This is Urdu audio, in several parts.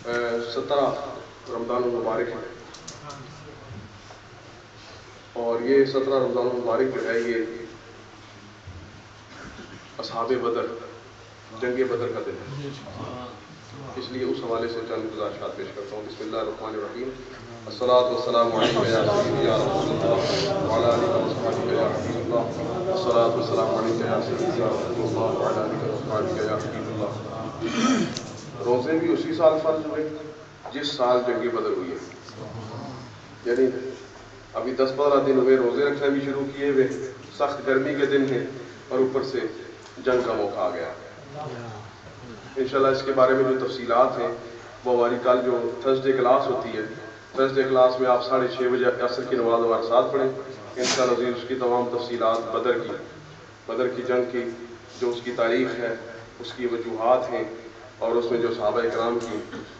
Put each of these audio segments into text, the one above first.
17 رمضان المبارک ہے، اور یہ 17 رمضان المبارک جو ہے یہ اصحاب بدر، جنگ بدر کا دن ہے، اس لیے اس حوالے سے چند گزارشات پیش کرتا ہوں۔ بسم اللہ الرحمن الرحیم۔ الصلاۃ والسلام علیک یا سیدی یا رسول اللہ وعلی آلہ وصحبہ یا حبیب اللہ۔ الصلاۃ والسلام علیک یا سیدی یا رسول اللہ وعلی آلہ وصحبہ یا حبیب اللہ۔ روزے بھی اسی سال فرض ہوئے جس سال جنگ بدر ہوئی ہے، یعنی ابھی 10-15 دن ہوئے روزے رکھنا بھی شروع کیے ہوئے، سخت گرمی کے دن ہیں اور اوپر سے جنگ کا موقع آ گیا۔ انشاءاللہ اس کے بارے میں جو تفصیلات ہیں وہ ہماری کل جو تھرسڈے کلاس ہوتی ہے، تھرسڈے کلاس میں آپ 6:30 بجے عصر کی نماز ہمارے ساتھ پڑھیں انشاءاللہ عزیز۔ اس کی تمام تفصیلات بدر کی جنگ کی، جو اس کی تاریخ ہے، اس کی وجوہات ہیں، اور اس میں جو صحابہ کرام کی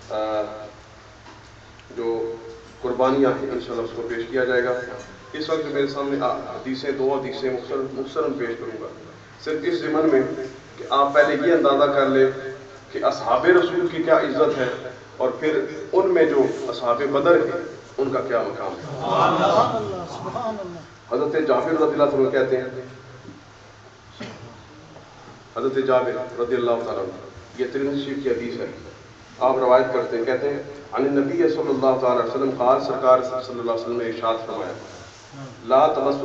جو قربانیاں ہیں انشاءاللہ اس کو پیش کیا جائے گا۔ اس وقت میرے سامنے دو حدیثیں مختصراً پیش کروں گا، صرف اس ضمن میں کہ آپ پہلے یہ اندازہ کر لیں کہ اصحاب رسول کی کیا عزت ہے، اور پھر ان میں جو اصحاب بدر ہیں ان کا کیا مقام ہے۔ حضرت جابر رضی اللہ عنہ کہتے ہیں، حضرت جابر رضی اللہ تعالیٰ عنہ، یہ ترمذی شریف کی حدیث ہے، آپ روایت کرتے ہیں، کہتے ہیں عن النبی صلی اللہ تعالی وسلم قال، سرکار صلی اللہ علیہ وسلم نے ارشاد فرمایا، لا تمس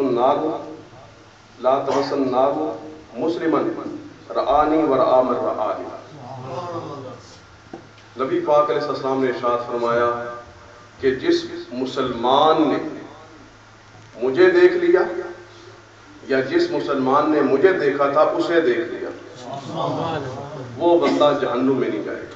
النار مسلما رآنی ورآ من رآنی۔ نبی پاک علیہ السلام نے ارشاد فرمایا کہ جس مسلمان نے مجھے دیکھ لیا یا جس مسلمان نے مجھے دیکھا تھا اسے دیکھ لیا، وہ بندہ جہنم میں نہیں جائے گا۔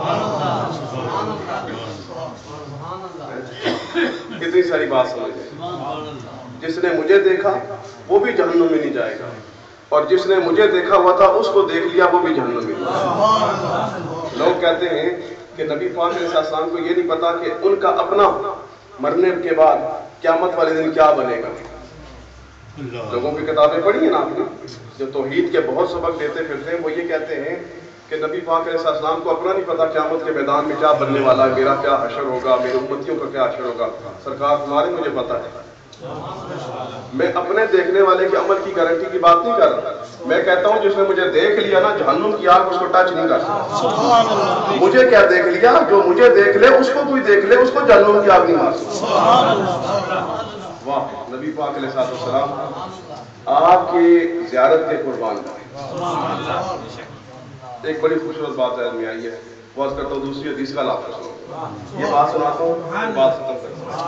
کتنی ساری بات سمجھیں، جس نے مجھے دیکھا وہ بھی جہنم میں نہیں جائے گا، اور جس نے مجھے دیکھا ہوا تھا اس کو دیکھ لیا وہ بھی جہنم میں نہیں جائے گا۔ لوگ کہتے ہیں کہ نبی پاک علیہ السلام کو یہ نہیں پتا کہ ان کا اپنا مرنے کے بعد قیامت والے دن کیا بنے گا۔ لوگوں کی کتابیں پڑھی ہیں نا آپ نے، جو توحید کے بہت سبق دیتے پھرتے ہیں، وہ یہ کہتے ہیں کہ نبی پاک علیہ السلام کو اپنا نہیں پتا قیامت کے میدان میں کیا بننے والا ہے، میرا کیا حشر ہوگا، میرے امتیوں کا کیا حشر ہوگا۔ سرکار تمہارے مجھے پتا ہے، میں اپنے دیکھنے والے کے عمل کی گارنٹی کی بات نہیں کر رہا، میں کہتا ہوں جس نے مجھے دیکھ لیا نا جہنم کی آگ اس کو ٹچ نہیں کر سکتا۔ مجھے کیا دیکھ لیا، جو مجھے دیکھ لے اس کو کوئی دیکھ لے اس کو جہنم کی آگ نہیں مار سکتا۔ واہ، نبی پاک علیہ السلام آپ کی زیارت کے قربان جائیں۔ ایک بڑی خوبصورت بات ہے میں آئی ہے، واز کرتا ہوں دوسری حدیث کا لفظ سنو، یہ بات سناتا ہوں بات ختم کرتا ہوں۔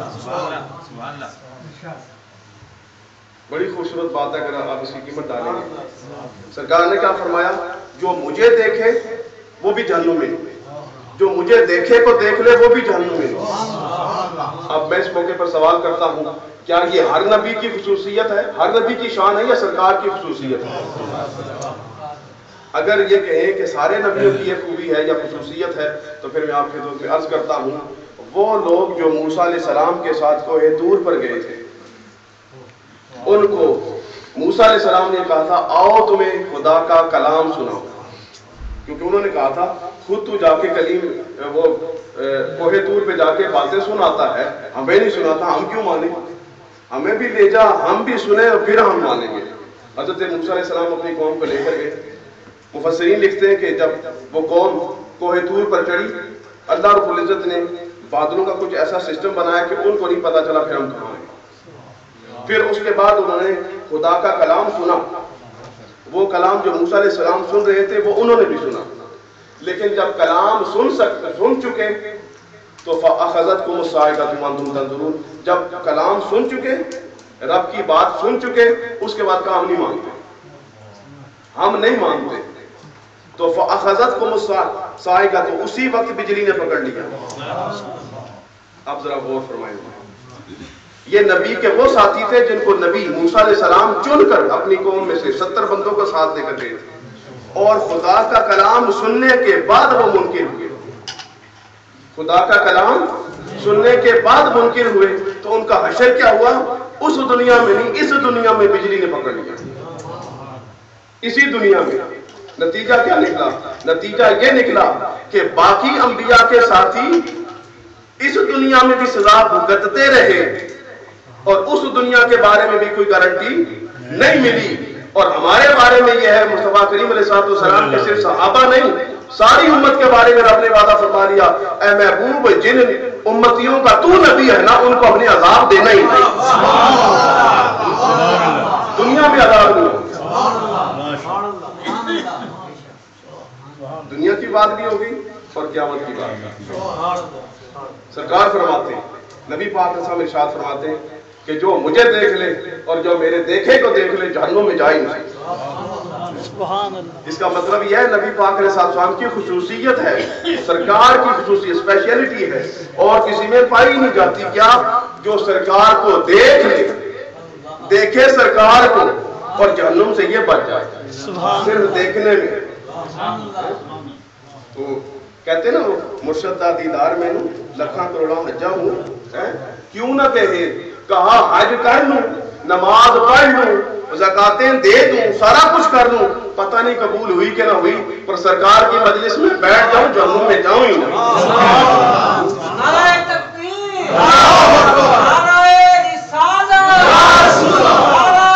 بڑی خوبصورت بات ہے، اگر آپ اس کی قیمت ڈالیں گے۔ سرکار نے کیا فرمایا، جو مجھے دیکھے وہ بھی جہنم میں، جو مجھے دیکھے کو دیکھ لے وہ بھی جہنم میں۔ اب میں اس موقع پر سوال کرتا ہوں، کیا یہ ہر نبی کی خصوصیت ہے، ہر نبی کی شان ہے، یا سرکار کی خصوصیت ہے؟ اگر یہ کہیں کہ سارے نبیوں کی یہ خوبی ہے یا خصوصیت ہے، تو پھر میں آپ کے حضور میں عرض کرتا ہوں، وہ لوگ جو موسیٰ علیہ السلام کے ساتھ کوہ طور پر گئے تھے، ان کو موسیٰ علیہ السلام نے کہا تھا آؤ تمہیں خدا کا کلام سناؤ، کیونکہ انہوں نے کہا تھا خود تو جا کے کلیم وہ کوہ طور پہ جا کے باتیں سناتا ہے، ہمیں نہیں سناتا، ہم کیوں مانیں، ہمیں بھی لے جا، ہم بھی سنیں اور پھر ہم مانیں گے۔ حضرت موسیٰ علیہ السلام اپنی قوم کو لے کر گئے، مفسرین لکھتے ہیں کہ جب وہ قوم کوہ طور پر چڑھی، اللہ رب العزت نے بادلوں کا کچھ ایسا سسٹم بنایا کہ ان کو نہیں پتا چلا پھر ہم کہاں ہیں۔ پھر اس کے بعد انہوں نے خدا کا کلام سنا، وہ کلام جو موسیٰ علیہ السلام سن رہے تھے وہ انہوں نے بھی سنا، لیکن جب کلام سن چکے تو فَأَخَذَتْكُمُ الصَّاعِقَةُ وَأَنْتُمْ تَنظُرُونَ، جب کلام سن چکے، رب کی بات سن چکے، اس کے بعد کہا ہم نہیں مانتے، ہم نہیں مانتے، تو فَأَخَذَتْكُمُ الصَّاعِقَةُ، اسی وقت بجلی نے پکڑ لیا۔ اب ذرا غور فرمائیں، یہ نبی کے وہ ساتھی تھے جن کو نبی موسیٰ علیہ السلام چن کر اپنی قوم میں سے 70 بندوں کو ساتھ لے کر گئے تھے، اور خدا کا کلام سننے کے بعد وہ منکر ہوئے، خدا کا کلام سننے کے بعد منکر ہوئے، تو ان کا حشر کیا ہوا، اس دنیا میں نہیں اس دنیا میں بجلی نے پکڑ لیا، اسی دنیا میں نتیجہ کیا نکلا؟ نتیجہ یہ نکلا کہ باقی انبیاء کے ساتھی اس دنیا میں بھی سزا بھگتتے رہے اور اس دنیا کے بارے میں بھی کوئی گارنٹی نہیں ملی. اور ہمارے بارے میں یہ ہے مصطفیٰ کریم علیہ السلام کے صرف صحابہ نہیں ساری امت کے بارے میں رب نے وعدہ فرما لیا اے محبوب جن امتیوں کا تو نبی ہے نا ان کو اپنے عذاب دینا ہی نہیں. دنیا میں عذاب نہیں. دنیا کی بات بھی ہوگی اور قیامت کی بات. سرکار فرماتے ہیں, نبی پاک صلی اللہ علیہ وسلم ارشاد فرماتے ہیں کہ جو مجھے دیکھ لے اور جو میرے دیکھے کو دیکھ لے جہنم میں جائے نہیں. اس کا مطلب یہ ہے نبی پاک علیہ السلام کی خصوصیت ہے, سرکار کی خصوصیت اسپیشلٹی ہے اور کسی میں پائی نہیں جاتی. کیا؟ جو سرکار کو دیکھ لے, دیکھے سرکار کو اور جہنم سے یہ بچ جائے صرف دیکھنے میں. تو کہتے نا مرشد دا دیدار میں لکھاں کروڑاں حجا ہوں, کیوں نہ کہے کہا حج کر لوں, نماز پڑھ لوں, زکاتیں دے دوں, سارا کچھ کر لوں, پتہ نہیں قبول ہوئی کہ نہ ہوئی, پر سرکار کی مجلس میں بیٹھ جاؤں جہنم میں جاؤں ہی نہ. نعرہ تکبیر, نعرہ رسالت, نعرہ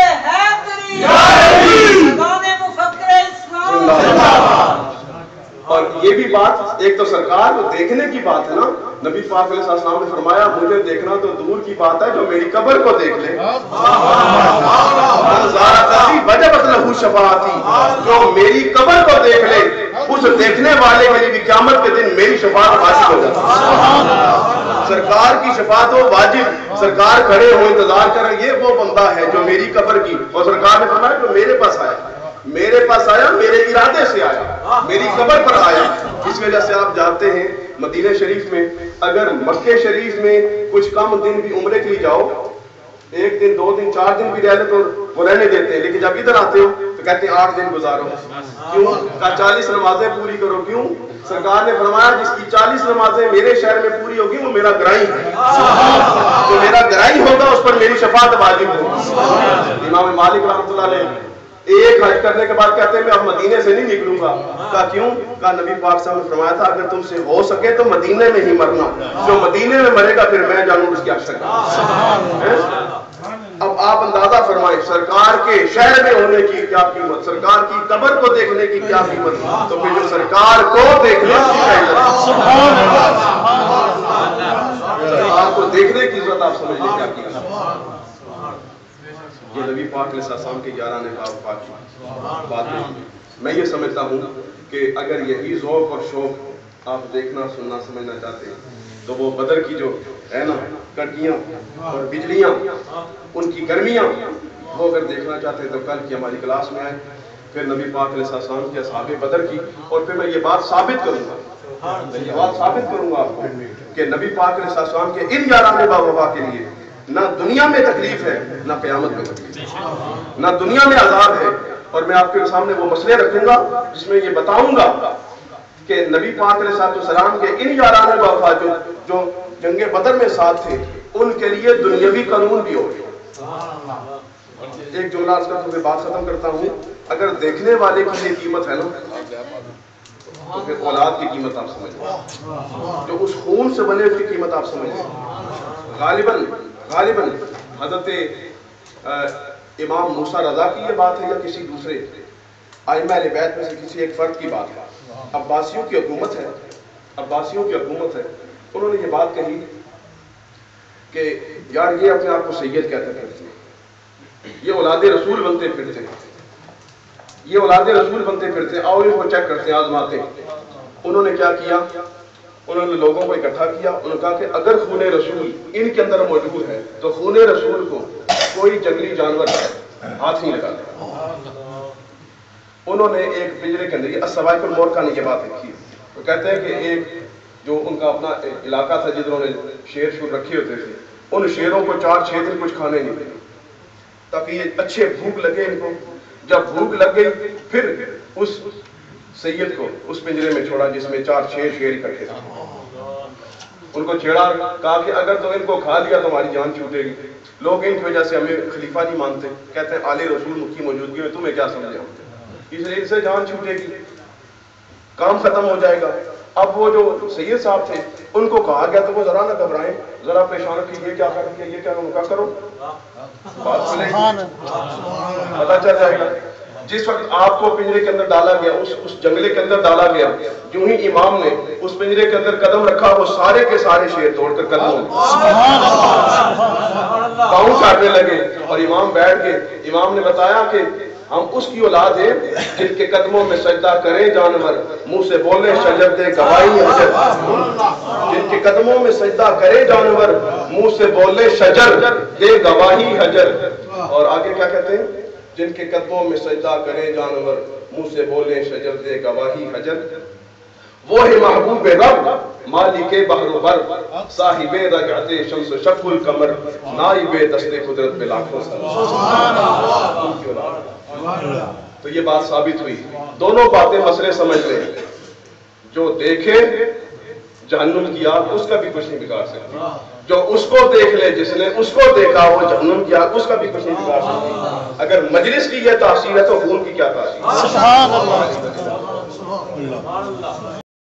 حیدری, سلطان مفکر اسلام. اور یہ بھی بات ایک تو سرکار کو دیکھنے کی بات ہے نا, نبی پاک علیہ السلام نے فرمایا مجھے دیکھنا تو دور کی بات ہے جو میری قبر کو دیکھ لے. وجبت لہ شفاعتی, جو میری قبر کو دیکھ لے اس دیکھنے والے کے لیے بھی قیامت کے دن میری شفاعت واجب ہو جاتی ہے. سرکار کی شفاعت ہو واجب, سرکار کھڑے ہو انتظار کریں, یہ وہ بندہ ہے جو میری قبر کی, اور سرکار نے فرمایا جو میرے پاس آیا, میرے پاس آیا, میرے ارادے سے آیا, میری قبر پر آیا. اس وجہ سے آپ جانتے ہیں مدینہ شریف میں اگر مکہ شریف میں کچھ کم دن بھی عمرے کے لیے جاؤ, 1 دن 2 دن 4 دن بھی رہے تو وہ رہنے دیتے ہیں, لیکن جب ادھر آتے ہو تو کہتے ہیں 8 دن گزارو. کیوں؟ کا 40 نمازیں پوری کرو. کیوں؟ سرکار نے فرمایا جس کی 40 نمازیں میرے شہر میں پوری ہوگی وہ میرا گرائی ہے, جو میرا گرائی ہوگا اس پر میری شفاعت واجب ہوگی. امام مالک رحمۃ اللہ علیہ ایک حج کرنے کے بعد کہتے ہیں میں اب مدینے سے نہیں نکلوں گا. کہا کیوں؟ کہا نبی پاک صاحب نے فرمایا تھا اگر تم سے ہو سکے تو مدینے میں ہی مرنا, جو مدینے میں مرے گا پھر میں جانوں اس کی اشک. اب آپ اندازہ فرمائیں سرکار کے شہر میں ہونے کی کیا قیمت, سرکار کی قبر کو دیکھنے کی کیا قیمت, تو پھر جو سرکار کو دیکھنے سرکار کو دیکھنے کی عزت آپ سمجھ لیں کیا قیمت. یہ نبی پاک علیہ السلام کے 11 پاک کی بات ہے. میں یہ سمجھتا ہوں کہ اگر یہی ذوق اور شوق آپ دیکھنا سننا سمجھنا چاہتے ہیں تو وہ بدر کی جو ہے نا کڑکیاں اور بجلیاں, ان کی گرمیاں, وہ اگر دیکھنا چاہتے ہیں تو کل کی ہماری کلاس میں آئے, پھر نبی پاک علیہ السلام کے اصحاب بدر کی, اور پھر میں یہ بات ثابت کروں گا آپ کو کہ نبی پاک علیہ السلام کے ان 11 باوفا کے لیے نہ دنیا میں تکلیف ہے نہ قیامت میں تکلیف, نہ دنیا میں عذاب ہے. اور میں آپ کے سامنے وہ مسئلے رکھوں گا جس میں یہ بتاؤں گا کہ نبی پاک علیہ السلام کے ان 11 باوفا جو جنگ بدر میں ساتھ تھے ان کے لیے دنیاوی قانون بھی ہو گیا. ایک جملہ اس کا تو میں بات ختم کرتا ہوں, اگر دیکھنے والے کی یہ قیمت ہے نا تو پھر اولاد کی قیمت آپ سمجھیں, جو اس خون سے بنے اس کی قیمت آپ سمجھیں. غالباً حضرت امام موسیٰ رضا کی یہ بات ہے یا کسی دوسرے ائمہ اہل بیت میں سے کسی ایک فرد کی بات ہے. عباسیوں کی حکومت ہے, انہوں نے یہ بات کہی کہ یار یہ اپنے آپ کو سید کہتے پھرتے ہیں, یہ اولاد رسول بنتے پھرتے, آؤ ان کو چیک کرتے ہیں, آزماتے ہیں. انہوں نے کیا کیا, انہوں نے لوگوں کو اکٹھا کیا, انہوں نے کہا کہ اگر خون رسول ان کے اندر موجود ہے تو خون رسول کو کوئی جنگلی جانور ہاتھ نہیں لگاتا. انہوں نے ایک پنجرے کے اندر السوائق المورکہ نے یہ بات لکھی. وہ کہتے ہیں کہ ایک جو ان کا اپنا علاقہ تھا جدھر انہوں نے شیر رکھے ہوتے تھے, ان شیروں کو 4-6 دن کچھ کھانے نہیں ملے تاکہ یہ اچھے بھوک لگے ان کو. جب بھوک لگ گئی پھر اس سید کو اس پنجرے میں چھوڑا جس میں 4-6 شیر اکٹھے تھے. ان کو چھیڑا, کہا کہ اگر تو ان کو کھا لیا تو ہماری جان چھوٹے گی. لوگ ان کی وجہ سے ہمیں خلیفہ نہیں مانتے, کہتے ہیں آل رسول کی موجودگی میں تمہیں کیا سمجھے. اسرائیل سے جان چھوٹے گی، کام ختم ہو جائے گا۔ اب وہ جو سید صاحب تھے ان کو کہا گیا تو وہ ذرا نہ گھبرائیں، ذرا پریشان کہ یہ کیا کر دیا، یہ کیا کرو، بات سنیں گے، پتہ چل جائے گا۔ جس وقت آپ کو پنجرے کے اندر ڈالا گیا، اس جنگلے کے اندر ڈالا گیا، جو ہی امام نے اس پنجرے کے اندر قدم رکھا، وہ سارے کے سارے شیر توڑ کر قدموں پاؤں کاٹنے لگے، اور امام بیٹھ گئے۔ امام نے بتایا کہ ہم اس کی اولاد ہیں جن کے قدموں میں سجدہ کریں جانور، منہ سے بولے شجر دے گواہی حجر، جن کے قدموں میں سجدہ کرے جانور، منہ سے بولے شجر دے گواہی حجر۔ اور آگے کیا کہتے ہیں؟ جن کے قدموں میں سجدہ کرے جانور، منہ سے بولے شجر دے گواہی حجر۔ وہ ہے محبوب رب مالک بحر و بر، صاحب رجعت شمس شق القمر، نائب دست قدرت پہ لاکھوں تو یہ بات ثابت ہوئی۔ دونوں باتیں مسئلے سمجھ لیں، جو دیکھے جہنم کی آگ اس کا بھی کچھ نہیں بگاڑ سکتی، جو اس کو دیکھ لے جس نے اس کو دیکھا وہ جہنم کی آگ اس کا بھی کچھ نہیں بگاڑ سکتی۔ اگر مجلس کی یہ تاثیر ہے تو خون کی کیا تاثیر ہے؟